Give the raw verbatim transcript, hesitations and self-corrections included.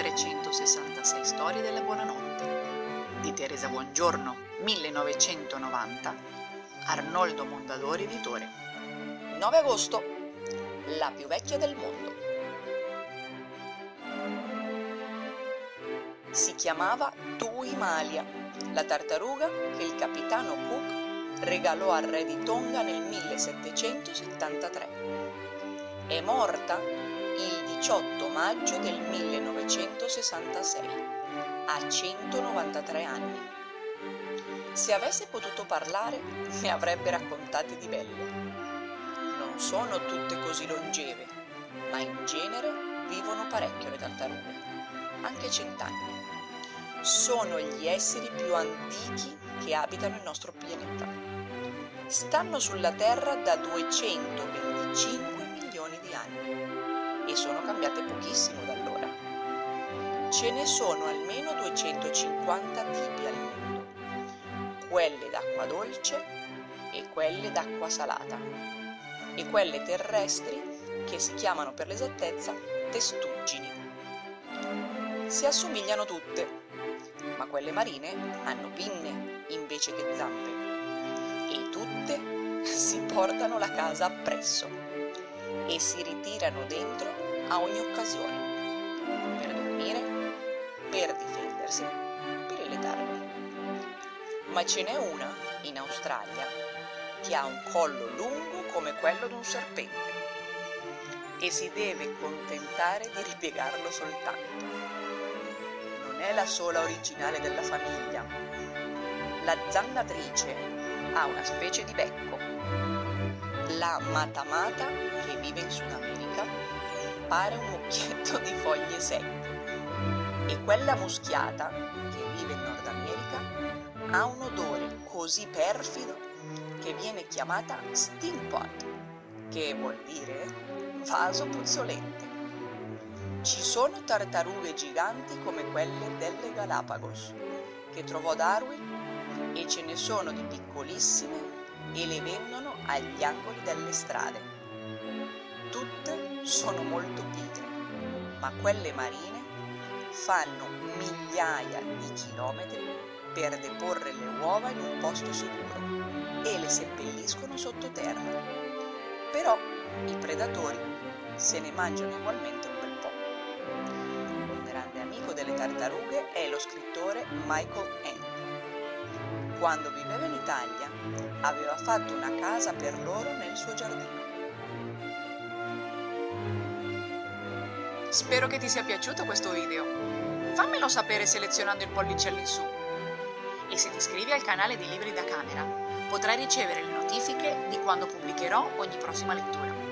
trecentosessantasei storie della buonanotte di Teresa Buongiorno, millenovecentonovanta, Arnoldo Mondadori editore. nove agosto, la più vecchia del mondo. Si chiamava Tuimalia, la tartaruga che il capitano Cook regalò al re di Tonga nel millesettecentosettantatré. È morta il diciotto maggio del millenovecentosessantasei, a centonovantatré anni. Se avesse potuto parlare, ne avrebbe raccontate di belle. Non sono tutte così longeve, ma in genere vivono parecchio le tartarughe, anche cent'anni. Sono gli esseri più antichi che abitano il nostro pianeta. Stanno sulla Terra da duecentoventicinque milioni di anni e sono cambiate pochissimo da allora. Ce ne sono almeno duecentocinquanta tipi al mondo, quelle d'acqua dolce e quelle d'acqua salata, e quelle terrestri che si chiamano per l'esattezza testuggini. Si assomigliano tutte, ma quelle marine hanno pinne invece che zampe e tutte si portano la casa appresso e si ritirano dentro a ogni occasione, per dormire, per difendersi, per il letargo. Ma ce n'è una in Australia che ha un collo lungo come quello di un serpente e si deve contentare di ripiegarlo soltanto. Non è la sola originale della famiglia. La zannatrice ha una specie di becco. La matamata, che vive in Sud America, pare un mucchietto di foglie secche. E quella muschiata, che vive in Nord America, ha un odore così perfido che viene chiamata stinkpot, che vuol dire vaso puzzolente. Ci sono tartarughe giganti come quelle delle Galapagos, che trovò Darwin, e ce ne sono di piccolissime e le vendono agli angoli delle strade. Tutte sono molto pigre, ma quelle marine fanno migliaia di chilometri per deporre le uova in un posto sicuro e le seppelliscono sottoterra. Però i predatori se ne mangiano ugualmente un bel po'. Un grande amico delle tartarughe è lo scrittore Michael Ende. Quando viveva in Italia aveva fatto una casa per loro nel suo giardino. Spero che ti sia piaciuto questo video. Fammelo sapere selezionando il pollice all'insù. E se ti iscrivi al canale di Libri da Camera, potrai ricevere le notifiche di quando pubblicherò ogni prossima lettura.